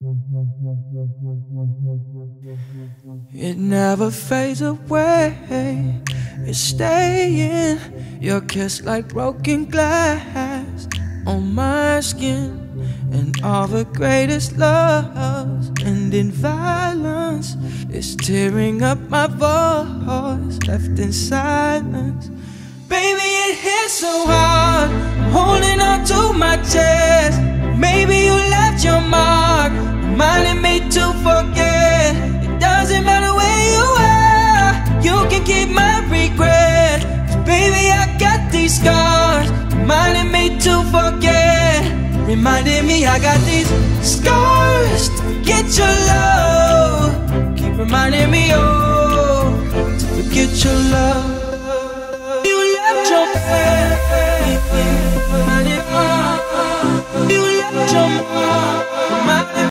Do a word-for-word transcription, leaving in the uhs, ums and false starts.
It never fades away, it's staying. Your kiss like broken glass on my skin. And all the greatest loves end in violence. It's tearing up my voice, left in silence. Baby, it hits so hard, I'm holding on to my chest. Maybe you left your mark, reminding me to forget. It doesn't matter where you are, you can keep my regret. 'Cause baby, I got these scars, reminding me to forget. Reminding me I got these scars to forget your love. Keep reminding me, oh, to forget your love.